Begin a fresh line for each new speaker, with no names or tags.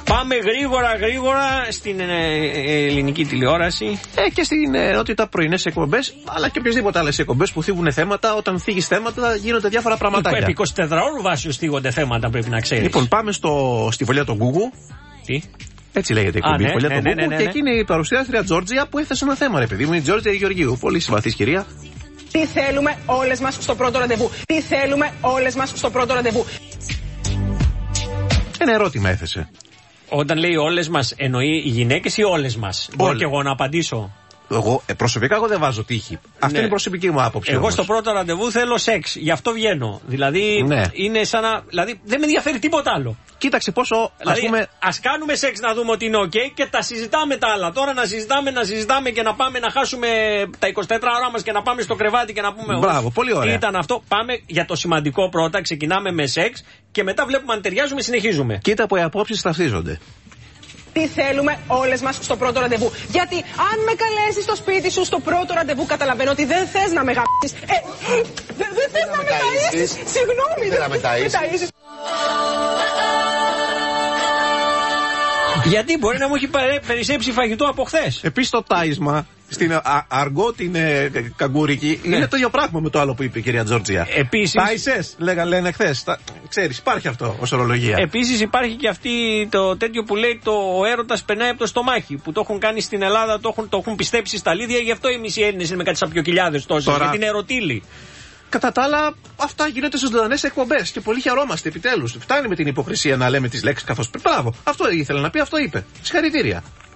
Πάμε γρήγορα στην ελληνική τηλεόραση.
Και στην ενότητα πρωινές εκπομπές, αλλά και οποιασδήποτε άλλες εκπομπές που θίγουν θέματα. Όταν θίγεις θέματα, γίνονται διάφορα πραγματάκια.
Επί 24 ώρου βάσεως θίγονται θέματα, πρέπει να ξέρεις.
Λοιπόν, πάμε στη φωλιά των Γκούγκου.
Τι?
Έτσι λέγεται η εκπομπή.
Ναι,
φωλιά των Γκούγκου.
ναι.
Και εκεί είναι η παρουσιάστρια Τζόρτζια που έθεσε ένα θέμα, ρε παιδί μου. Η Τζόρτζια Γεωργίου. Πολύ συμπαθής κυρία.
Τι θέλουμε όλες μας στο πρώτο ραντεβού. Τι θέλουμε όλες μας στο πρώτο ραντεβού.
Ένα ερώτημα έθεσε.
Όταν λέει όλες μας, εννοεί οι γυναίκες ή όλες μας? Μπορώ και εγώ να απαντήσω.
Εγώ προσωπικά δεν βάζω τύχη. Αυτή είναι η προσωπική μου άποψη.
Εγώ
όμως.
στο πρώτο ραντεβού θέλω σεξ. Γι' αυτό βγαίνω. Δηλαδή είναι σαν να. Δηλαδή δεν με ενδιαφέρει τίποτα άλλο.
Κοίταξε πόσο.
Δηλαδή, ας κάνουμε σεξ να δούμε ότι είναι OK και τα συζητάμε τα άλλα. Τώρα να συζητάμε και να πάμε να χάσουμε τα 24 ώρα μας και να πάμε στο κρεβάτι και να πούμε.
Μπράβο, πολύ ωραία.
Τι ήταν αυτό? Πάμε για το σημαντικό πρώτα. Ξεκινάμε με σεξ και μετά βλέπουμε αν ταιριάζουμε, συνεχίζουμε.
Κοίτα που οι απόψεις ταυτίζονται.
Τι θέλουμε όλες μας στο πρώτο ραντεβού. Γιατί αν με καλέσεις στο σπίτι σου στο πρώτο ραντεβού, καταλαβαίνω ότι δεν θες να με γαμίσεις. Δεν θες να με ταΐσεις. Συγγνώμη, δεν θες να με ταΐσεις.
Γιατί μπορεί να μου έχει περισσέψει φαγητό από χθες.
Επίσης το τάισμα στην αργό την καγκούρικη είναι το ίδιο πράγμα με το άλλο που είπε η κυρία Τζόρτζια.
Επίσης.
Τάισες, λένε χθες. Ξέρεις, υπάρχει αυτό ως ορολογία.
Επίσης υπάρχει και αυτή το τέτοιο που λέει ο έρωτας περνάει από το στομάχι. Που το έχουν κάνει στην Ελλάδα, το έχουν πιστέψει στα αλήθεια. Γι' αυτό οι μισοί Έλληνες είναι με κάτι σαπιοκυλιάδες τόσες. Για την ερωτήλη.
Κατά τα άλλα, αυτά γίνονται στις ζωντανές εκπομπές και πολύ χαιρόμαστε επιτέλους. Φτάνει με την υποκρισία να λέμε τις λέξεις καθώς πρέπει. Μπράβο, αυτό ήθελε να πει, αυτό είπε. Συγχαρητήρια.